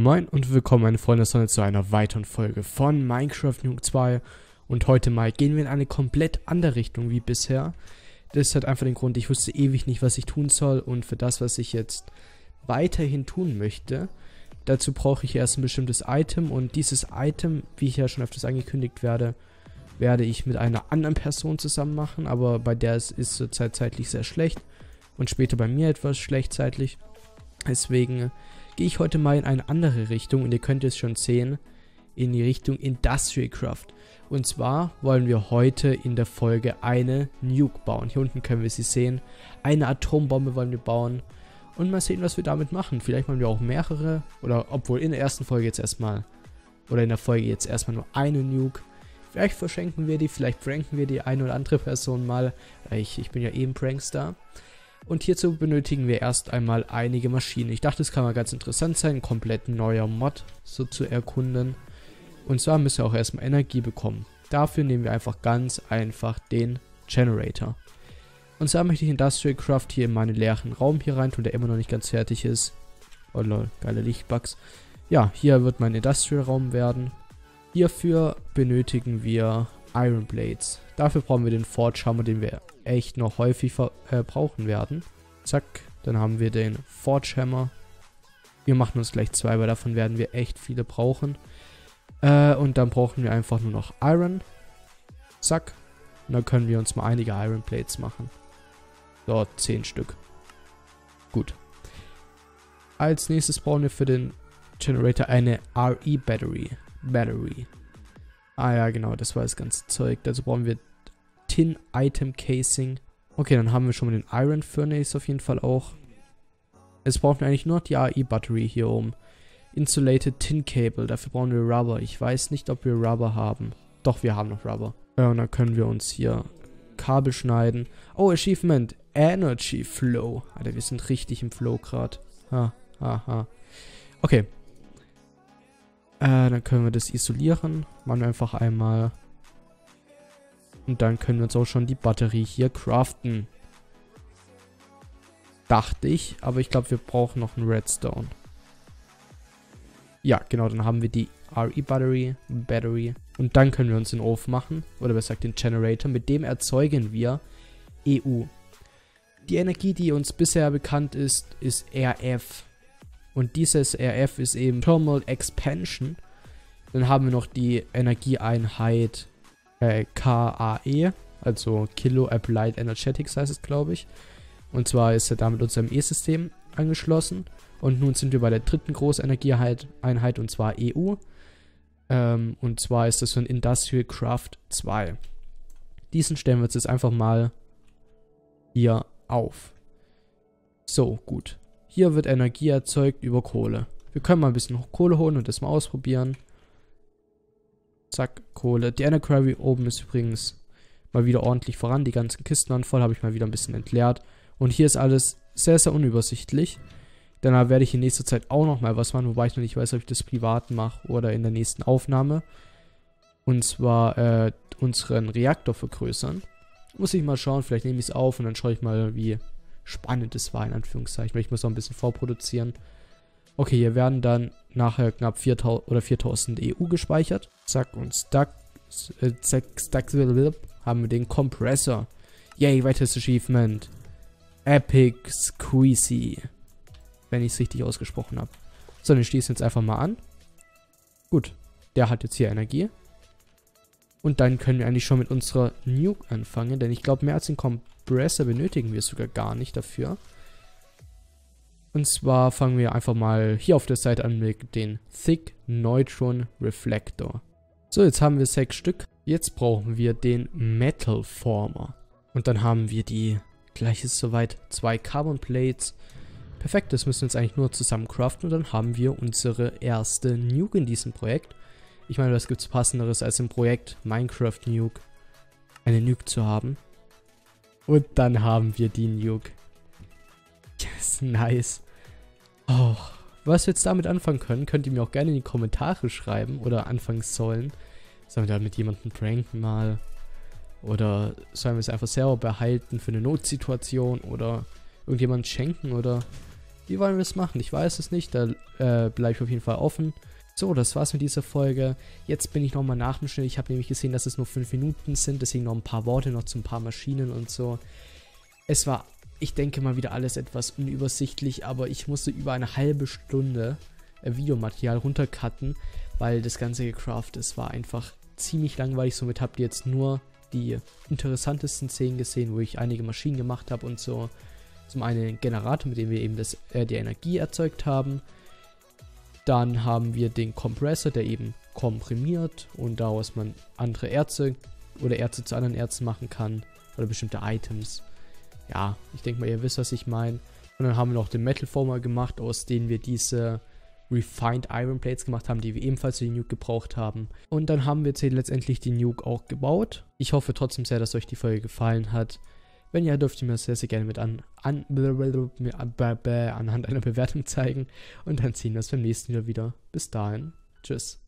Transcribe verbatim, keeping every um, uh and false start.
Moin und willkommen meine Freunde der Sonne zu einer weiteren Folge von Minecraft Nuke zwei. Und heute mal gehen wir in eine komplett andere Richtung wie bisher. Das hat einfach den Grund, ich wusste ewig nicht, was ich tun soll, und für das, was ich jetzt weiterhin tun möchte, dazu brauche ich erst ein bestimmtes Item, und dieses Item, wie ich ja schon öfters angekündigt werde, werde ich mit einer anderen Person zusammen machen, aber bei der ist es zurzeit zeitlich sehr schlecht und später bei mir etwas schlecht zeitlich. Deswegen gehe ich heute mal in eine andere Richtung, und ihr könnt es schon sehen, in die Richtung Industrial Craft. Und zwar wollen wir heute in der Folge eine Nuke bauen. Hier unten können wir sie sehen. Eine Atombombe wollen wir bauen. Und mal sehen, was wir damit machen. Vielleicht machen wir auch mehrere. Oder obwohl in der ersten Folge jetzt erstmal, oder in der Folge jetzt erstmal nur eine Nuke. Vielleicht verschenken wir die, vielleicht pranken wir die eine oder andere Person mal. Ich, ich bin ja eben Prankster. Und hierzu benötigen wir erst einmal einige Maschinen. Ich dachte, es kann mal ganz interessant sein, ein komplett neuer Mod so zu erkunden. Und zwar müssen wir auch erstmal Energie bekommen. Dafür nehmen wir einfach ganz einfach den Generator. Und zwar möchte ich Industrial Craft hier in meinen leeren Raum hier rein tun, der immer noch nicht ganz fertig ist. Oh lol, geile Lichtbugs. Ja, hier wird mein Industrial Raum werden. Hierfür benötigen wir Iron Blades. Dafür brauchen wir den Forge Hammer, den wir echt noch häufig äh, brauchen werden. Zack, dann haben wir den Forge Hammer. Wir machen uns gleich zwei, weil davon werden wir echt viele brauchen. Äh, und dann brauchen wir einfach nur noch Iron. Zack. Und dann können wir uns mal einige Iron Plates machen. So, zehn Stück. Gut. Als nächstes brauchen wir für den Generator eine R E Battery. Battery. Ah ja, genau, das war das ganze Zeug. Dazu brauchen wir Tin Item Casing. Okay, dann haben wir schon mal den Iron Furnace auf jeden Fall auch. Jetzt brauchen wir eigentlich nur die R E Battery hier oben. Insulated Tin Cable, dafür brauchen wir Rubber. Ich weiß nicht, ob wir Rubber haben. Doch, wir haben noch Rubber. Ja, und dann können wir uns hier Kabel schneiden. Oh, Achievement. Energy Flow. Alter, wir sind richtig im Flow gerade. Ha, ha, ha. Okay. Äh, dann können wir das isolieren. Machen wir einfach einmal. Und dann können wir uns auch schon die Batterie hier craften. Dachte ich, aber ich glaube, wir brauchen noch einen Redstone. Ja, genau, dann haben wir die R E Battery, Battery. Und dann können wir uns den Ofen machen, oder besser gesagt den Generator. Mit dem erzeugen wir E U. Die Energie, die uns bisher bekannt ist, ist R F. Und dieses R F ist eben Thermal Expansion. Dann haben wir noch die Energieeinheit äh, K A E, also Kilo Applied Energetics heißt es, glaube ich. Und zwar ist er damit unserem E-System angeschlossen. Und nun sind wir bei der dritten Großenergieeinheit, und zwar E U. Ähm, und zwar ist das so ein Industrial Craft zwei. Diesen stellen wir uns jetzt einfach mal hier auf. So, gut. Hier wird Energie erzeugt über Kohle. Wir können mal ein bisschen Kohle holen und das mal ausprobieren. Zack, Kohle. Die Ender Quarry oben ist übrigens mal wieder ordentlich voran. Die ganzen Kisten waren voll, habe ich mal wieder ein bisschen entleert. Und hier ist alles sehr, sehr unübersichtlich. Dann werde ich in nächster Zeit auch noch mal was machen, wobei ich noch nicht weiß, ob ich das privat mache oder in der nächsten Aufnahme. Und zwar äh, unseren Reaktor vergrößern. Muss ich mal schauen, vielleicht nehme ich es auf und dann schaue ich mal, wie spannend es war, in Anführungszeichen, weil ich muss noch ein bisschen vorproduzieren. Okay, hier werden dann nachher knapp viertausend oder viertausend E U gespeichert. Zack, und Stack, äh, zack, Stack, haben wir den Kompressor. Yay, weiteres Achievement. Epic Squeezy. Wenn ich es richtig ausgesprochen habe. So, den schließen wir jetzt einfach mal an. Gut, der hat jetzt hier Energie. Und dann können wir eigentlich schon mit unserer Nuke anfangen, denn ich glaube, mehr als den Kompressor benötigen wir sogar gar nicht dafür. Und zwar fangen wir einfach mal hier auf der Seite an mit den Thick Neutron Reflector. So, jetzt haben wir sechs Stück. Jetzt brauchen wir den Metal Former. Und dann haben wir die, gleich ist soweit, zwei Carbon Plates. Perfekt, das müssen wir jetzt eigentlich nur zusammen craften, und dann haben wir unsere erste Nuke in diesem Projekt. Ich meine, was gibt es passenderes als im Projekt Minecraft Nuke eine Nuke zu haben. Und dann haben wir die Nuke. Yes, nice. Oh, was wir jetzt damit anfangen können, könnt ihr mir auch gerne in die Kommentare schreiben oder anfangen sollen. Sollen wir da mit jemandem pranken mal? Oder sollen wir es einfach selber behalten für eine Notsituation oder irgendjemand schenken oder Wie wollen wir es machen? Ich weiß es nicht, da äh, bleibe ich auf jeden Fall offen. So, das war's mit dieser Folge. Jetzt bin ich nochmal nach dem Schnitt. Ich habe nämlich gesehen, dass es nur fünf Minuten sind, deswegen noch ein paar Worte noch zu ein paar Maschinen und so. Es war, ich denke mal, wieder alles etwas unübersichtlich, aber ich musste über eine halbe Stunde äh, Videomaterial runtercutten, weil das ganze Gecraft, es war einfach ziemlich langweilig. Somit habt ihr jetzt nur die interessantesten Szenen gesehen, wo ich einige Maschinen gemacht habe und so. Zum einen den Generator, mit dem wir eben das, äh, die Energie erzeugt haben. Dann haben wir den Kompressor, der eben komprimiert und daraus man andere Erze oder Erze zu anderen Erzen machen kann oder bestimmte Items. Ja, ich denke mal, ihr wisst, was ich meine. Und dann haben wir noch den Metal Former gemacht, aus denen wir diese Refined Iron Plates gemacht haben, die wir ebenfalls für die Nuke gebraucht haben. Und dann haben wir jetzt letztendlich die Nuke auch gebaut. Ich hoffe trotzdem sehr, dass euch die Folge gefallen hat. Wenn ja, dürft ihr mir das sehr, sehr gerne mit an, an, anhand einer Bewertung zeigen. Und dann sehen wir uns beim nächsten Video wieder. Bis dahin. Tschüss.